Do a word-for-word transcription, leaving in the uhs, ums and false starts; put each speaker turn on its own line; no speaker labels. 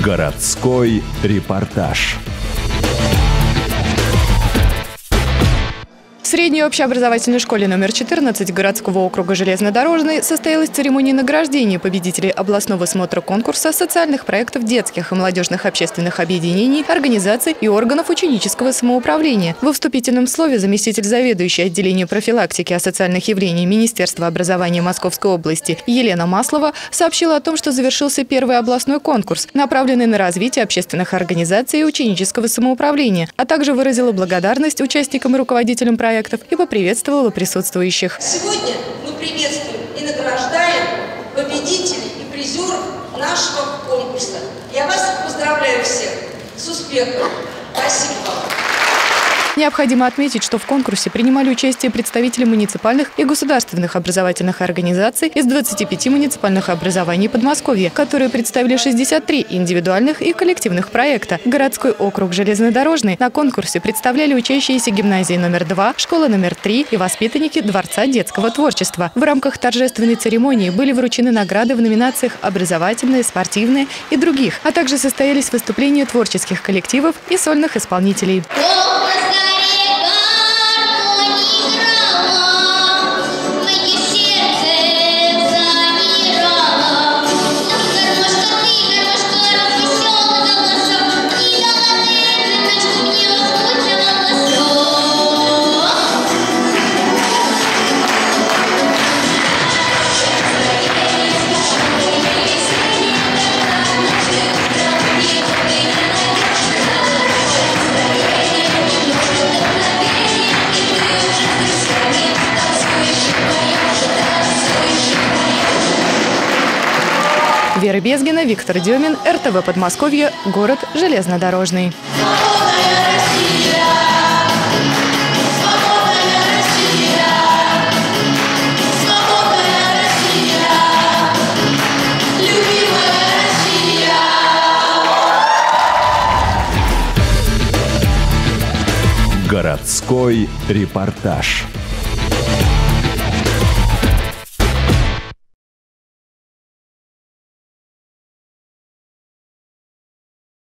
Городской репортаж.
В средней общеобразовательной школе номер четырнадцать городского округа Железнодорожный состоялась церемония награждения победителей областного смотра конкурса социальных проектов детских и молодежных общественных объединений, организаций и органов ученического самоуправления. Во вступительном слове заместитель заведующей отделением профилактики асоциальных явлений Министерства образования Московской области Елена Маслова сообщила о том, что завершился первый областной конкурс, направленный на развитие общественных организаций и ученического самоуправления, а также выразила благодарность участникам и руководителям проекта и поприветствовала присутствующих.
Сегодня мы приветствуем и награждаем победителей и призеров нашего конкурса. Я вас поздравляю всех с успехом. Спасибо вам.
Необходимо отметить, что в конкурсе принимали участие представители муниципальных и государственных образовательных организаций из двадцати пяти муниципальных образований Подмосковья, которые представили шестьдесят три индивидуальных и коллективных проекта. Городской округ Железнодорожный на конкурсе представляли учащиеся гимназии номер два, школы номер три и воспитанники Дворца детского творчества. В рамках торжественной церемонии были вручены награды в номинациях образовательные, спортивные и других, а также состоялись выступления творческих коллективов и сольных исполнителей. Вера Безгина, Виктор Демин, эр тэ вэ Подмосковье, город Железнодорожный.
Городской репортаж.